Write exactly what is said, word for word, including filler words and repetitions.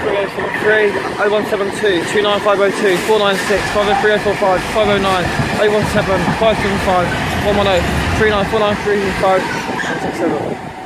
three oh four three, oh one seven two, two nine five oh two, four nine six, five oh three oh four five, five oh nine, oh one seven, five seven five, one one oh, three nine four nine three five, and six seven.